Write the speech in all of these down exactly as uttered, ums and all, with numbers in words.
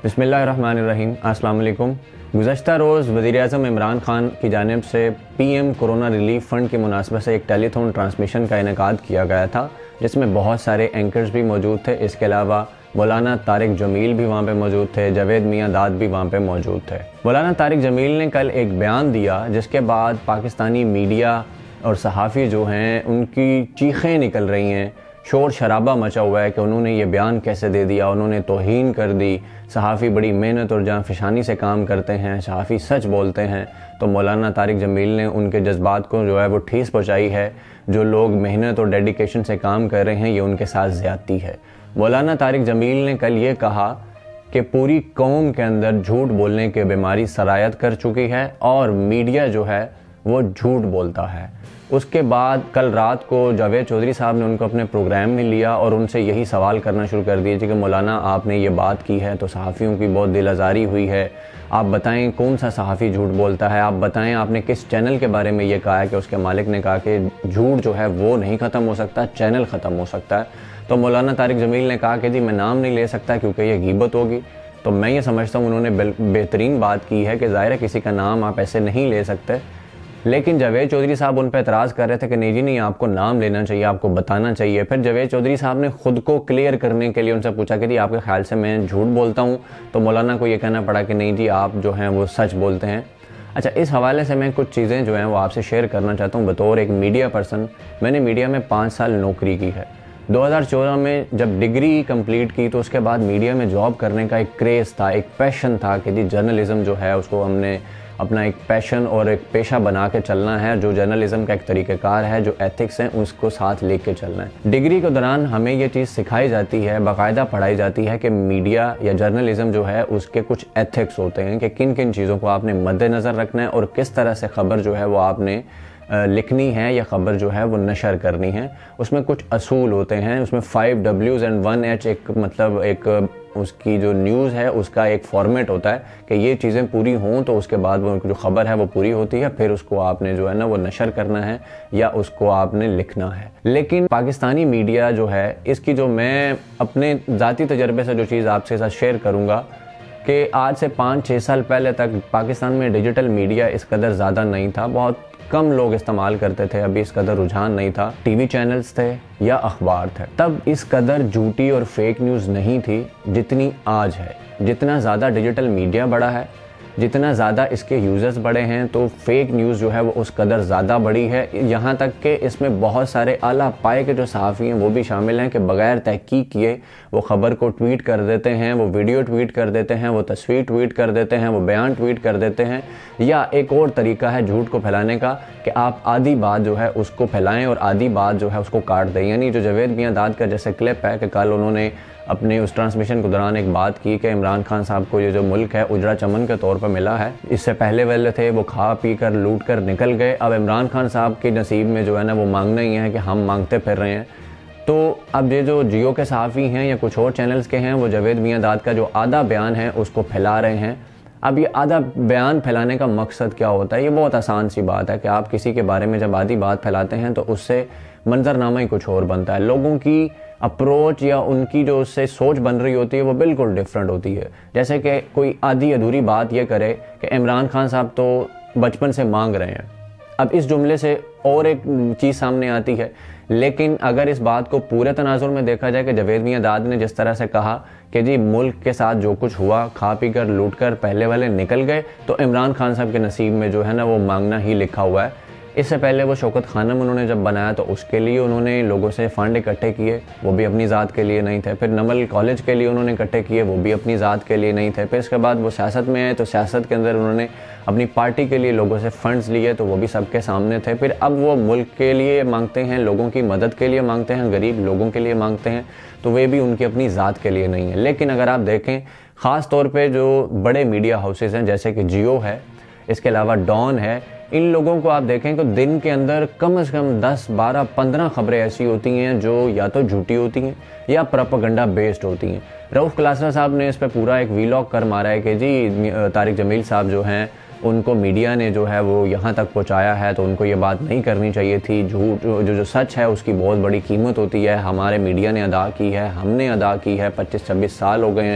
बिस्मिल्लाहिर्रहमानिर्रहीम। अस्सलाम वालेकुम। गुज़श्ता रोज़ वज़ीर-ए-आज़म इमरान खान की जानिब से पीएम कोरोना रिलीफ फ़ंड की मुनासबत से एक टेलीथॉन ट्रांसमिशन का इनेकाद किया गया था, जिसमें बहुत सारे एंकर्स भी मौजूद थे। इसके अलावा मौलाना तारिक जमील भी वहाँ पे मौजूद थे, जावेद मियाँ दाद भी वहाँ पे मौजूद थे। मौलाना तारिक जमील ने कल एक बयान दिया, जिसके बाद पाकिस्तानी मीडिया और सहाफ़ी जो हैं उनकी चीखें निकल रही हैं, शोर शराबा मचा हुआ है कि उन्होंने ये बयान कैसे दे दिया, उन्होंने तौहीन कर दी। सहाफ़ी बड़ी मेहनत और जाँफशानी से काम करते हैं, सहाफ़ी सच बोलते हैं। तो मौलाना तारिक जमील ने उनके जज्बात को जो है वो ठेस पहुँचाई है। जो लोग मेहनत और डेडिकेशन से काम कर रहे हैं, ये उनके साथ ज़्यादती है। मौलाना तारिक जमील ने कल ये कहा कि पूरी कौम के अंदर झूठ बोलने की बीमारी सरायत कर चुकी है और मीडिया जो है वो झूठ बोलता है। उसके बाद कल रात को जावेद चौधरी साहब ने उनको अपने प्रोग्राम में लिया और उनसे यही सवाल करना शुरू कर दिए कि मौलाना आपने ये बात की है तो सहाफ़ियों की बहुत दिल आज़ारी हुई है, आप बताएं कौन सा सहाफ़ी झूठ बोलता है, आप बताएं आपने किस चैनल के बारे में ये कहा है। कि उसके मालिक ने कहा कि झूठ जो है वो नहीं ख़त्म हो सकता, चैनल ख़त्म हो सकता है। तो मौलाना तारिक जमील ने कहा कि जी मैं नाम नहीं ले सकता क्योंकि ये गीबत होगी। तो मैं ये समझता हूँ उन्होंने बेहतरीन बात की है कि ज़ाहिर है किसी का नाम आप ऐसे नहीं ले सकते। लेकिन जावेद चौधरी साहब उन पर एतराज़ कर रहे थे कि नहीं जी नहीं, आपको नाम लेना चाहिए, आपको बताना चाहिए। फिर जावेद चौधरी साहब ने ख़ुद को क्लियर करने के लिए उनसे पूछा कि जी आपके ख्याल से मैं झूठ बोलता हूँ? तो मौलाना को ये कहना पड़ा कि नहीं जी आप जो हैं वो सच बोलते हैं। अच्छा, इस हवाले से मैं कुछ चीज़ें जो हैं वो आपसे शेयर करना चाहता हूँ। बतौर एक मीडिया पर्सन, मैंने मीडिया में पाँच साल नौकरी की है। दो हज़ार चौदह में जब डिग्री कंप्लीट की तो उसके बाद मीडिया में जॉब करने का एक क्रेज़ था, एक पैशन था कि जी जर्नलिज़म जो है उसको हमने अपना एक पैशन और एक पेशा बना के चलना है। जो जर्नलिज़म का एक तरीक़ेकार है, जो एथिक्स हैं, उसको साथ लेके चलना है। डिग्री के दौरान हमें ये चीज़ सिखाई जाती है, बाकायदा पढ़ाई जाती है कि मीडिया या जर्नलिज़म जो है उसके कुछ एथिक्स होते हैं कि किन किन चीज़ों को आपने मद्देनज़र रखना है और किस तरह से ख़बर जो है वो आपने लिखनी है या ख़बर जो है वो नशर करनी है। उसमें कुछ असूल होते हैं, उसमें फाइव डब्ल्यूज़ एंड वन एच एक मतलब एक उसकी जो न्यूज़ है उसका एक फॉर्मेट होता है कि ये चीज़ें पूरी हों तो उसके बाद वो जो ख़बर है वो पूरी होती है, फिर उसको आपने जो है ना वो नशर करना है या उसको आपने लिखना है। लेकिन पाकिस्तानी मीडिया जो है, इसकी जो मैं अपने ज़ाती तजर्बे से जो चीज़ आपके साथ शेयर करूँगा कि आज से पाँच छः साल पहले तक पाकिस्तान में डिजिटल मीडिया इस कदर ज़्यादा नहीं था, बहुत कम लोग इस्तेमाल करते थे, अभी इस कदर रुझान नहीं था। टीवी चैनल्स थे या अखबार थे, तब इस कदर झूठी और फेक न्यूज़ नहीं थी जितनी आज है। जितना ज़्यादा डिजिटल मीडिया बढ़ा है, जितना ज़्यादा इसके यूज़र्स बढ़े हैं, तो फेक न्यूज़ जो है वो उस कदर ज़्यादा बढ़ी है। यहाँ तक कि इसमें बहुत सारे आला पाए के जो सहाफ़ी हैं वो भी शामिल हैं कि बग़ैर तहकीक किए वो ख़बर को ट्वीट कर देते हैं, वो वीडियो ट्वीट कर देते हैं, वो तस्वीर ट्वीट कर देते हैं, वो बयान ट्वीट कर देते हैं। या एक और तरीका है झूठ को फैलाने का कि आप आधी बात जो है उसको फैलाएँ और आधी बात जो है उसको काट दें। यानी जो जावेद मियाँ दाद का जैसे क्लिप है कि कल उन्होंने अपने उस ट्रांसमिशन के दौरान एक बात की कि इमरान खान साहब को ये जो मुल्क है उजड़ा चमन के तौर पर मिला है। इससे पहले वाले थे वो खा पी कर लूट कर निकल गए। अब इमरान खान साहब के नसीब में जो है ना वो मांगना ही है कि हम मांगते फिर रहे हैं। तो अब ये जो जियो के सहाफ़ी हैं या कुछ और चैनल्स के हैं, वो जावेद मियाँ दाद का जो आधा बयान है उसको फैला रहे हैं। अब ये आधा बयान फैलाने का मकसद क्या होता है? ये बहुत आसान सी बात है कि आप किसी के बारे में जब आधी बात फैलाते हैं तो उससे मंजरनामा ही कुछ और बनता है। लोगों की अप्रोच या उनकी जो उससे सोच बन रही होती है वो बिल्कुल डिफरेंट होती है। जैसे कि कोई आधी अधूरी बात ये करे कि इमरान खान साहब तो बचपन से मांग रहे हैं। अब इस जुमले से और एक चीज़ सामने आती है, लेकिन अगर इस बात को पूरे तनाजुर में देखा जाए कि जावेद मियाँ दाद ने जिस तरह से कहा कि जी मुल्क के साथ जो कुछ हुआ, खा पी कर लूट कर पहले वाले निकल गए, तो इमरान खान साहब के नसीब में जो है ना वो मांगना ही लिखा हुआ है। इससे पहले वो शौकत खानम उन्होंने जब बनाया तो उसके लिए उन्होंने लोगों से फ़ंड इकट्ठे किए, वो भी अपनी ज़ात के लिए नहीं थे। फिर नमल कॉलेज के लिए उन्होंने इकट्ठे किए, वो भी अपनी ज़ात के लिए नहीं थे। फिर इसके बाद वो सियासत में आए तो सियासत के अंदर उन्होंने अपनी पार्टी के लिए लोगों से फ़ंड्स लिए, तो वो भी सबके सामने थे। फिर अब वो मुल्क के लिए मांगते हैं, लोगों की मदद के लिए मांगते हैं, गरीब लोगों के लिए मांगते हैं, तो वे भी उनकी अपनी ज़ात के लिए नहीं है। लेकिन अगर आप देखें ख़ास तौर पर जो बड़े मीडिया हाउसेज़ हैं जैसे कि जियो है, इसके अलावा डॉन है, इन लोगों को आप देखें तो दिन के अंदर कम से कम दस बारह पंद्रह खबरें ऐसी होती हैं जो या तो झूठी होती हैं या प्रोपेगेंडा बेस्ड होती हैं। रऊफ़ क्लासरा साहब ने इस पर पूरा एक वीलॉग कर मारा है कि जी तारिक जमील साहब जो हैं उनको मीडिया ने जो है वो यहाँ तक पहुँचाया है, तो उनको ये बात नहीं करनी चाहिए थी। झूठ जो जो सच है उसकी बहुत बड़ी कीमत होती है, हमारे मीडिया ने अदा की है, हमने अदा की है। पच्चीस छब्बीस साल हो गए हैं,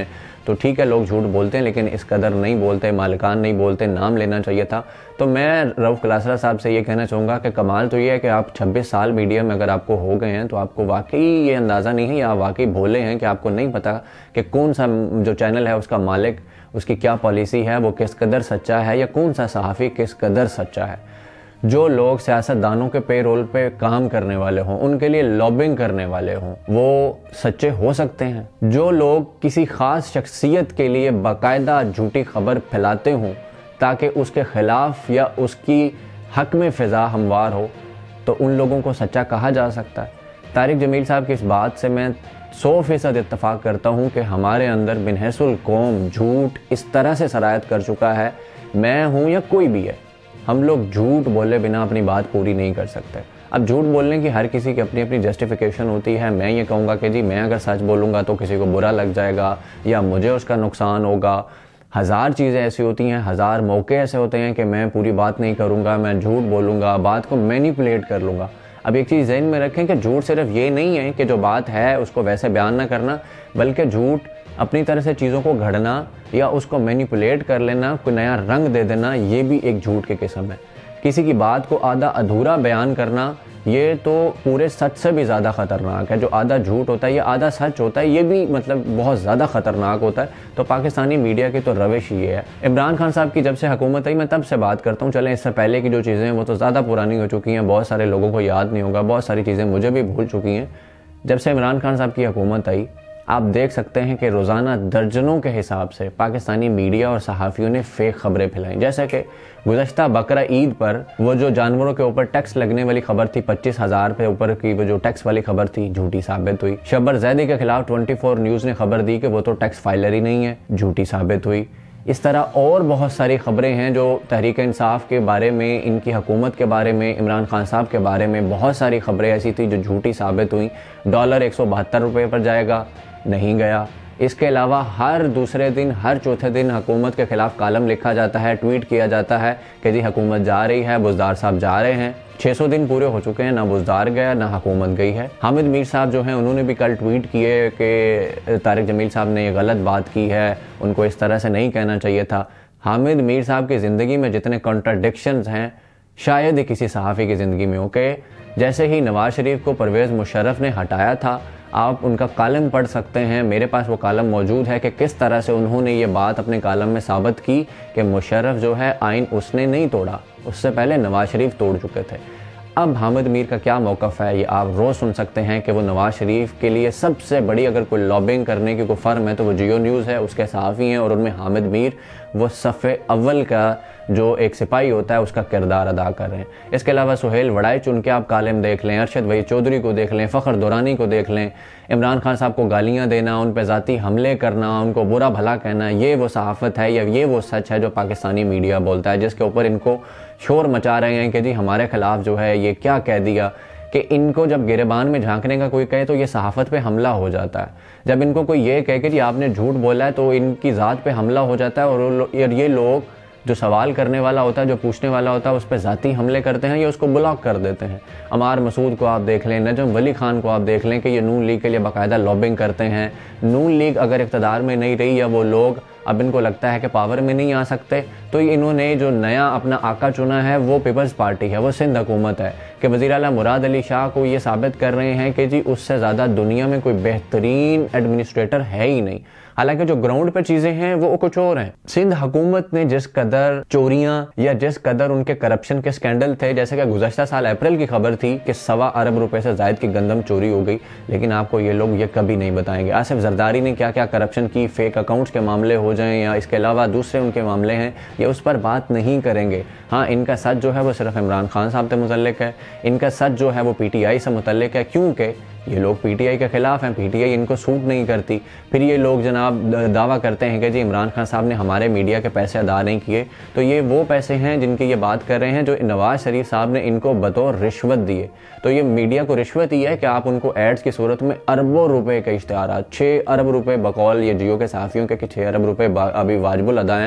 तो ठीक है लोग झूठ बोलते हैं, लेकिन इस कदर नहीं बोलते, मालिकान नहीं बोलते, नाम लेना चाहिए था। तो मैं रऊफ़ कलासरा साहब से ये कहना चाहूँगा कि कमाल तो ये है कि आप छब्बीस साल मीडिया में अगर आपको हो गए हैं तो आपको वाकई ये अंदाज़ा नहीं है या वाकई भोले हैं कि आपको नहीं पता कि कौन सा जो चैनल है उसका मालिक, उसकी क्या पॉलिसी है, वो किस कदर सच्चा है, या कौन सा सहाफ़ी किस कदर सच्चा है। जो लोग सियासतदानों के पे रोल पे काम करने वाले हों, उनके लिए लॉबिंग करने वाले हों, वो सच्चे हो सकते हैं। जो लोग किसी ख़ास शख्सियत के लिए बाकायदा झूठी खबर फैलाते हों ताकि उसके ख़िलाफ़ या उसकी हक में फ़िज़ा हमवार हो, तो उन लोगों को सच्चा कहा जा सकता है। तारिक जमील साहब की इस बात से मैं सौ फ़ीसद इत्तफ़ाक़ करता हूँ कि हमारे अंदर बिनहसुल कौम झूठ इस तरह से सरायत कर चुका है, मैं हूँ या कोई भी है, हम लोग झूठ बोले बिना अपनी बात पूरी नहीं कर सकते। अब झूठ बोलने की हर किसी की अपनी अपनी जस्टिफिकेशन होती है। मैं ये कहूँगा कि जी मैं अगर सच बोलूँगा तो किसी को बुरा लग जाएगा या मुझे उसका नुकसान होगा। हज़ार चीज़ें ऐसी होती हैं, हज़ार मौके ऐसे होते हैं कि मैं पूरी बात नहीं करूँगा, मैं झूठ बोलूँगा, बात को मैनिपुलेट कर लूँगा। अब एक चीज़ ज़हन में रखें कि झूठ सिर्फ ये नहीं है कि जो बात है उसको वैसे बयान ना करना, बल्कि झूठ अपनी तरह से चीज़ों को घड़ना या उसको मैनिपुलेट कर लेना, कोई नया रंग दे देना, ये भी एक झूठ की किस्म है। किसी की बात को आधा अधूरा बयान करना, ये तो पूरे सच से भी ज़्यादा ख़तरनाक है। जो आधा झूठ होता है या आधा सच होता है, ये भी मतलब बहुत ज़्यादा ख़तरनाक होता है। तो पाकिस्तानी मीडिया की तो रविश ये है। इमरान खान साहब की जब से हुकूमत आई, मैं तब से बात करता हूँ, चलें इससे पहले की जो चीज़ें हैं वो तो ज़्यादा पुरानी हो चुकी हैं, बहुत सारे लोगों को याद नहीं होगा, बहुत सारी चीज़ें मुझे भी भूल चुकी हैं। जब से इमरान खान साहब की हुकूमत आई, आप देख सकते हैं कि रोज़ाना दर्जनों के हिसाब से पाकिस्तानी मीडिया और सहाफ़ियों ने फेक खबरें फैलाई। जैसे कि गुज़श्ता बकरा ईद पर वो जो जानवरों के ऊपर टैक्स लगने वाली खबर थी, पच्चीस हज़ार पे ऊपर की वो जो टैक्स वाली खबर थी, झूठी साबित हुई। शब्बर जैदी के खिलाफ चौबीस न्यूज़ ने खबर दी कि वो तो टैक्स फाइलर ही नहीं है, झूठी साबित हुई। इस तरह और बहुत सारी खबरें हैं जो तहरीक इंसाफ के बारे में, इनकी हुकूमत के बारे में, इमरान खान साहब के बारे में बहुत सारी खबरें ऐसी थी जो झूठी साबित हुई। डॉलर एक सौ बहत्तर रुपये पर जाएगा, नहीं गया। इसके अलावा हर दूसरे दिन, हर चौथे दिन हुकूमत के ख़िलाफ़ कालम लिखा जाता है, ट्वीट किया जाता है कि जी हुकूमत जा रही है, बुज़दार साहब जा रहे हैं। छः सौ दिन पूरे हो चुके हैं, ना बुज़दार गया ना हुकूमत गई है। हामिद मीर साहब जो हैं उन्होंने भी कल ट्वीट किए कि तारिक जमील साहब ने ये गलत बात की है, उनको इस तरह से नहीं कहना चाहिए था। हामिद मीर साहब की ज़िंदगी में जितने कॉन्ट्राडिक्शंस हैं शायद ही किसी सहाफ़ी की ज़िंदगी में हो। के जैसे ही नवाज़ शरीफ को परवेज़ मुशर्रफ ने हटाया था, आप उनका कालम पढ़ सकते हैं, मेरे पास वो कालम मौजूद है कि किस तरह से उन्होंने ये बात अपने कालम में साबित की कि मुशर्रफ जो है आइन उसने नहीं तोड़ा, उससे पहले नवाज़ शरीफ तोड़ चुके थे। अब हामिद मीर का क्या मौक़िफ़ है ये आप रोज़ सुन सकते हैं कि वो नवाज़ शरीफ के लिए सबसे बड़ी अगर कोई लॉबिंग करने की कोई फ़र्म है तो वो जियो न्यूज़ है, उसके सहाफ़ी हैं और उनमें हामिद मीर वो सफ़े अव्वल का जो एक सिपाही होता है उसका किरदार अदा कर रहे हैं। इसके अलावा सुहेल वड़ाई चुन के आप कालम देख लें, अरशद वही चौधरी को देख लें, फ़खर दुरानी को देख लें, इमरान खान साहब को गालियाँ देना, उन पर ज़ाती हमले करना, उनको बुरा भला कहना, ये वो सहाफ़त है या ये वो सच है जो पाकिस्तानी मीडिया बोलता है, जिसके ऊपर इनको शोर मचा रहे हैं कि जी हमारे ख़िलाफ़ जो है ये क्या कह दिया। कि इनको जब गिरेबान में झांकने का कोई कहे तो ये सहाफ़त पे हमला हो जाता है। जब इनको कोई ये कहे कि जी आपने झूठ बोला है तो इनकी ज़ात पे हमला हो जाता है और ये लोग जो सवाल करने वाला होता है, जो पूछने वाला होता है, उस पर ज़ाती हमले करते हैं या उसको ब्लॉक कर देते हैं। अमार मसूद को आप देख लें, नजम वली खान को आप देख लें कि ये नून लीग के लिए बाकायदा लॉबिंग करते हैं। नून लीग अगर इक़्तिदार में नहीं रही या वो लोग अब इनको लगता है कि पावर में नहीं आ सकते तो इन्होंने जो नया अपना आका चुना है वो पीपल्स पार्टी है, वो सिंध हुकूमत है कि वज़ीर आला मुराद अली शाह को ये साबित कर रहे हैं कि जी उससे ज़्यादा दुनिया में कोई बेहतरीन एडमिनिस्ट्रेटर है ही नहीं। हालांकि जो ग्राउंड पर चीज़ें हैं वो कुछ और हैं। सिंध हुकूमत ने जिस कदर चोरियाँ या जिस कदर उनके करप्शन के स्कैंडल थे, जैसे कि गुज़श्ता साल अप्रैल की खबर थी कि सवा अरब रुपए से ज़ायद की गंदम चोरी हो गई, लेकिन आपको ये लोग ये कभी नहीं बताएंगे आसिफ जरदारी ने क्या क्या करप्शन की, फेक अकाउंट्स के मामले हो जाएं या इसके अलावा दूसरे उनके मामले हैं, ये उस पर बात नहीं करेंगे। हाँ, इनका सच जो है वो सिर्फ इमरान खान साहब से मुतल्लिक है, इनका सच जो है वो पी टी आई से मुतल्लिक है, क्योंकि ये लोग पीटीआई के ख़िलाफ़ हैं, पीटीआई इनको सूट नहीं करती। फिर ये लोग जनाब दावा करते हैं कि जी इमरान खान साहब ने हमारे मीडिया के पैसे अदा नहीं किए, तो ये वो पैसे हैं जिनकी ये बात कर रहे हैं जो नवाज़ शरीफ साहब ने इनको बतौर रिश्वत दिए। तो ये मीडिया को रिश्वत ही है कि आप उनको एड्स की सूरत में अरबों रुपए के इश्तिहार, छः अरब रुपए बकौल ये जियो के सहाफ़ियों के कि छः अरब रुपए अभी वाजिबुल अदा हैं,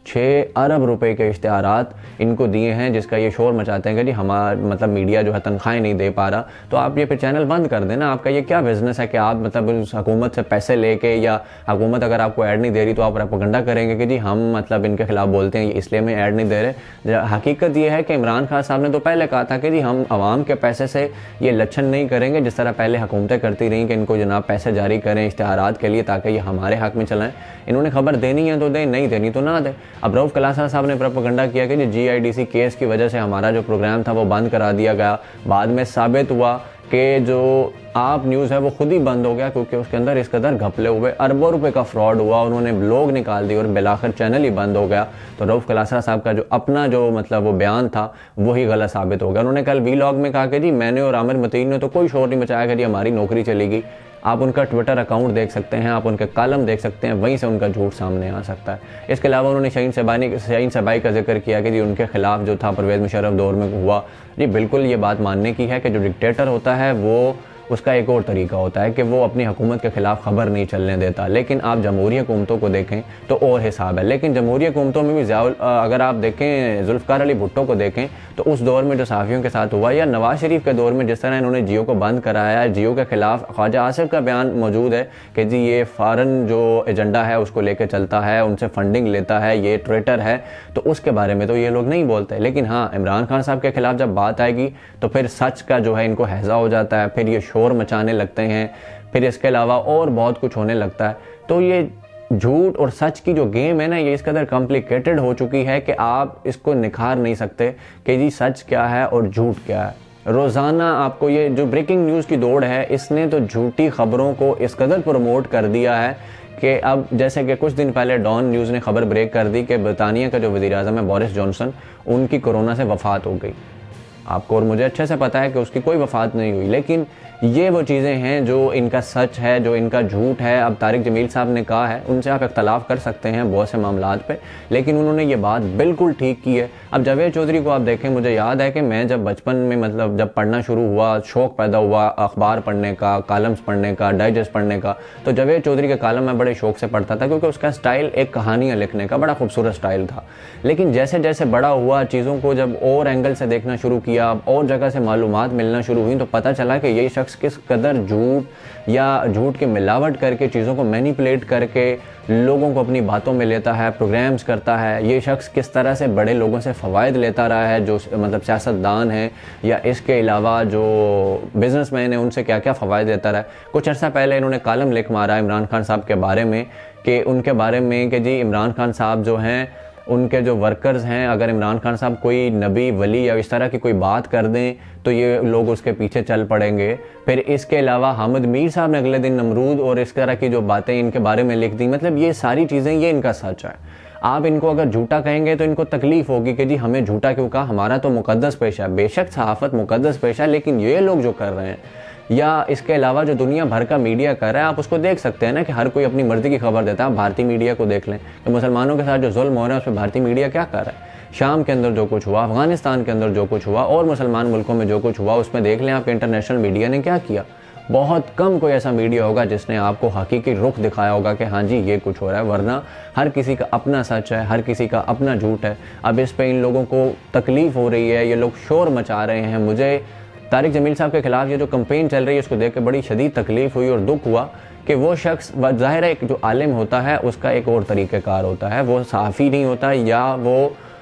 छः अरब रुपए के इश्तिहारात इनको दिए हैं, जिसका ये शोर मचाते हैं कि जी हमारा मतलब मीडिया जो है तनख्वाहें नहीं दे पा रहा। तो आप ये फिर चैनल बंद कर देना। आपका ये क्या बिजनेस है कि आप मतलब उस हुकूमत से पैसे लेके, या हुकूमत अगर आपको ऐड नहीं दे रही तो आप प्रोपेगेंडा करेंगे कि जी हम मतलब इनके खिलाफ बोलते हैं इसलिए में ऐड नहीं दे रहे। हकीकत ये है कि इमरान खान साहब ने तो पहले कहा था कि जी हम आवाम के पैसे से ये लक्षण नहीं करेंगे जिस तरह पहले हुकूमतें करती रहीं कि इनको जनाब पैसे जारी करें इश्तिहारात के लिए ताकि ये हमारे हक में चलाएं। इन्होंने खबर देनी है तो दें, नहीं देनी तो ना दें। अब रऊफ क्लासा साहब ने प्रोपेगेंडा किया कि जी आई डी सी केस की वजह से हमारा जो प्रोग्राम था वो बंद करा दिया गया। बाद में साबित हुआ कि जो आप न्यूज़ है वो खुद ही बंद हो गया क्योंकि उसके अंदर इस कदर घपले हुए, अरबों रुपए का फ्रॉड हुआ, उन्होंने ब्लॉग निकाल दी और बिलाखिर चैनल ही बंद हो गया। तो रऊफ क्लासा साहब का जो अपना जो मतलब वो बयान था वही गलत साबित हो गया। उन्होंने कल वी लॉग में कहा कि जी मैंने और आमिर मतीन ने तो कोई शोर नहीं मचाया कि जी हमारी नौकरी चली गई। आप उनका ट्विटर अकाउंट देख सकते हैं, आप उनके कॉलम देख सकते हैं, वहीं से उनका झूठ सामने आ सकता है। इसके अलावा उन्होंने शाहीन सबानी शाहीन सबाई का जिक्र किया कि जी उनके खिलाफ जो था परवेज़ मुशर्रफ दौर में हुआ। जी बिल्कुल ये बात मानने की है कि जो डिक्टेटर होता है वो उसका एक और तरीका होता है कि वो अपनी हुकूमत के ख़िलाफ़ ख़बर नहीं चलने देता। लेकिन आप जमहूरी हुकूमतों को देखें तो और हिसाब है। लेकिन जमहूरी हुकूमतों में भी अगर आप देखें जुल्फ़िकार अली भुट्टो को देखें तो उस दौर में जो सहाफ़ियों के साथ हुआ, या नवाज शरीफ के दौर में जिस तरह इन्होंने जियो को बंद कराया, जियो के ख़िलाफ़ ख्वाजा आसिफ का बयान मौजूद है कि जी ये फ़ॉरेन जो एजेंडा है उसको लेकर चलता है, उनसे फंडिंग लेता है, ये ट्रेटर है। तो उसके बारे में तो ये लोग नहीं बोलते। लेकिन हाँ, इमरान खान साहब के ख़िलाफ़ जब बात आएगी तो फिर सच का जो है इनको हैज़ा हो जाता है, फिर ये शोर मचाने लगते हैं, फिर इसके अलावा और बहुत कुछ होने लगता है। तो ये झूठ और सच की जो गेम है ना, ये इस कदर कॉम्प्लिकेटेड हो चुकी है कि आप इसको निखार नहीं सकते कि जी सच क्या है और झूठ क्या है। रोज़ाना आपको ये जो ब्रेकिंग न्यूज़ की दौड़ है, इसने तो झूठी खबरों को इस कदर प्रमोट कर दिया है कि अब जैसे कि कुछ दिन पहले डॉन न्यूज़ ने खबर ब्रेक कर दी कि बरतानिया का जो वज़ीर आज़म है बोरिस जॉनसन, उनकी कोरोना से वफ़ात हो गई। आपको और मुझे अच्छे से पता है कि उसकी कोई वफ़ात नहीं हुई। लेकिन ये वो चीज़ें हैं जो इनका सच है, जो इनका झूठ है। अब तारिक जमील साहब ने कहा है, उनसे आप इख्तलाफ कर सकते हैं बहुत से मामलात पे, लेकिन उन्होंने ये बात बिल्कुल ठीक की है। अब जावेद चौधरी को आप देखें, मुझे याद है कि मैं जब बचपन में मतलब जब पढ़ना शुरू हुआ, शौक़ पैदा हुआ अखबार पढ़ने का, कॉलम्स पढ़ने का, डाइजेस्ट पढ़ने का, तो जावेद चौधरी के कॉलम मैं बड़े शौक़ से पढ़ता था क्योंकि उसका स्टाइल एक कहानियाँ लिखने का बड़ा खूबसूरत स्टाइल था। लेकिन जैसे जैसे बड़ा हुआ, चीज़ों को जब और एंगल से देखना शुरू किया, और जगह से मालूमात मिलना शुरू हुई, तो पता चला कि ये शख्स किस कदर झूठ या झूठ की मिलावट करके, चीज़ों को मैनिपुलेट करके लोगों को अपनी बातों में लेता है, प्रोग्राम्स करता है। ये शख्स किस तरह से बड़े लोगों से फ़वाइद लेता रहा है, जो मतलब सियासतदान हैं या इसके अलावा जो बिज़नेसमैन हैं, उनसे क्या क्या फ़वाइद लेता रहा है। कुछ अर्सा पहले इन्होंने कॉलम लिख मारा इमरान खान साहब के बारे में कि उनके बारे में कि जी इमरान खान साहब जो हैं, उनके जो वर्कर्स हैं, अगर इमरान खान साहब कोई नबी वली या इस तरह की कोई बात कर दें तो ये लोग उसके पीछे चल पड़ेंगे। फिर इसके अलावा हामिद मीर साहब ने अगले दिन नमरूद और इस तरह की जो बातें इनके बारे में लिख दी। मतलब ये सारी चीज़ें, ये इनका सच है। आप इनको अगर झूठा कहेंगे तो इनको तकलीफ़ होगी कि जी हमें झूठा क्यों कहा, हमारा तो मुकद्दस पेशा है। बेशक सहाफ़त मुकद्दस पेशा है, लेकिन ये लोग जो कर रहे हैं या इसके अलावा जो दुनिया भर का मीडिया कर रहा है, आप उसको देख सकते हैं ना कि हर कोई अपनी मर्ज़ी की खबर देता है। आप भारतीय मीडिया को देख लें तो मुसलमानों के साथ जो जुल्म हो रहा है उस पर भारतीय मीडिया क्या कर रहा है। शाम के अंदर जो कुछ हुआ, अफ़गानिस्तान के अंदर जो कुछ हुआ और मुसलमान मुल्कों में जो कुछ हुआ, उसमें देख लें आप इंटरनेशनल मीडिया ने क्या किया। बहुत कम कोई ऐसा मीडिया होगा जिसने आपको हकीकी रुख दिखाया होगा कि हाँ जी ये कुछ हो रहा है, वरना हर किसी का अपना सच है, हर किसी का अपना झूठ है। अब इस पे इन लोगों को तकलीफ़ हो रही है, ये लोग शोर मचा रहे हैं। मुझे तारिक जमील साहब के ख़िलाफ़ ये जो कंपेन चल रही है उसको देख के बड़ी शदीद तकलीफ़ हुई और दुख हुआ कि वो शख्स, ज़ाहिर है एक जो आलिम होता है उसका एक और तरीक़ेकार होता है, वो सहाफ़ी नहीं होता या वो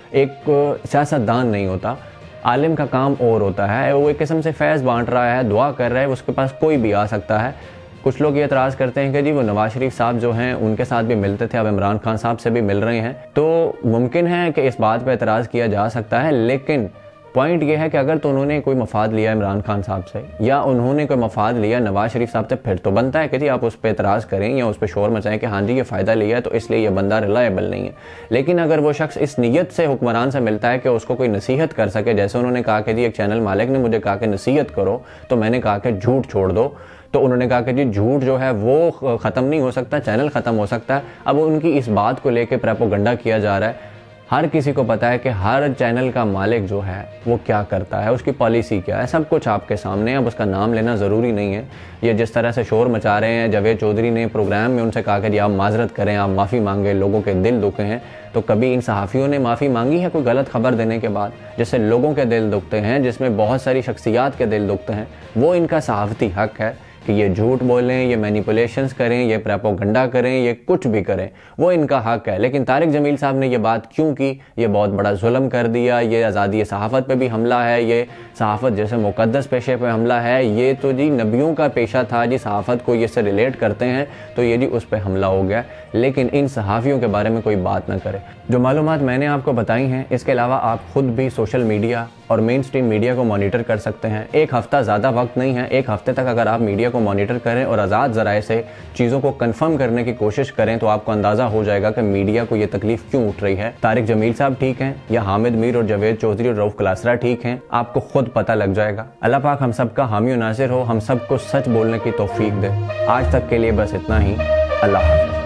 एक सियासतदान नहीं होता। आलिम का काम और होता है, वो एक किस्म से फैज़ बांट रहा है, दुआ कर रहा है, उसके पास कोई भी आ सकता है। कुछ लोग ये एतराज़ करते हैं कि जी वो नवाज शरीफ साहब जो हैं उनके साथ भी मिलते थे, अब इमरान खान साहब से भी मिल रहे हैं। तो मुमकिन है कि इस बात पर एतराज़ किया जा सकता है, लेकिन पॉइंट ये है कि अगर तो उन्होंने कोई मफाद लिया इमरान खान साहब से या उन्होंने कोई मफाद लिया नवाज शरीफ साहब से, फिर तो बनता है कि जी आप उस पर एतराज़ करें या उस पर शोर मचाएं कि हाँ जी ये फ़ायदा लिया है तो इसलिए ये बंदा रिलायबल नहीं है। लेकिन अगर वो शख्स इस नीयत से हुक्मरान से मिलता है कि उसको कोई नसीहत कर सके, जैसे उन्होंने कहा कि जी एक चैनल मालिक ने मुझे कहा कि नसीहत करो, तो मैंने कहा कि झूठ छोड़ दो, तो उन्होंने कहा कि जी झूठ जो है वो ख़त्म नहीं हो सकता, चैनल ख़त्म हो सकता है। अब उनकी इस बात को लेकर प्रोपेगेंडा किया जा रहा है। हर किसी को पता है कि हर चैनल का मालिक जो है वो क्या करता है, उसकी पॉलिसी क्या है, सब कुछ आपके सामने है। अब उसका नाम लेना ज़रूरी नहीं है। ये जिस तरह से शोर मचा रहे हैं, जावेद चौधरी ने प्रोग्राम में उनसे कहा कि आप माजरत करें, आप माफ़ी मांगे, लोगों के दिल दुखे हैं। तो कभी इन सहाफ़ियों ने माफ़ी मांगी है कोई गलत खबर देने के बाद, जिससे लोगों के दिल दुखते हैं, जिसमें बहुत सारी शख्सियात के दिल दुखते हैं? वो इनका सहाफ़ती हक़ है कि ये झूठ बोलें, ये मैनिपुलेशंस करें, ये प्रोपेगेंडा करें, ये कुछ भी करें, वो इनका हक है। लेकिन तारिक जमील साहब ने ये बात क्यों की? ये बहुत बड़ा जुल्म कर दिया, ये आज़ादी सहाफ़त पे भी हमला है, ये सहाफ़त जैसे मुक़द्दस पेशे पे हमला है, ये तो जी नबियों का पेशा था जी, सहाफ़त को ये से रिलेट करते हैं, तो ये जी उस पर हमला हो गया। लेकिन इन सहाफ़ियों के बारे में कोई बात ना करे। जो मालूमात मैंने आपको बताई हैं, इसके अलावा आप ख़ुद भी सोशल मीडिया और मेन स्ट्रीम मीडिया को मॉनिटर कर सकते हैं। एक हफ़्ता ज़्यादा वक्त नहीं है, एक हफ़्ते तक अगर आप मीडिया को मॉनिटर करें और आज़ाद ज़राए से चीज़ों को कंफर्म करने की कोशिश करें तो आपको अंदाज़ा हो जाएगा कि मीडिया को ये तकलीफ क्यों उठ रही है। तारिक जमील साहब ठीक हैं या हामिद मीर और जावेद चौधरी और रऊफ क्लासरा ठीक हैं, आपको खुद पता लग जाएगा। अल्लाह पाक हम सब का हामी और नासिर हो, हम सबको सच बोलने की तौफीक दे। आज तक के लिए बस इतना ही। अल्लाह हाफ़िज़।